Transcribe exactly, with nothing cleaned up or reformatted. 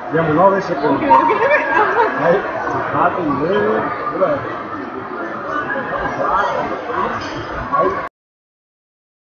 Abbiamo nove secondi. Dai, fate vedere. Dov'è? Vai.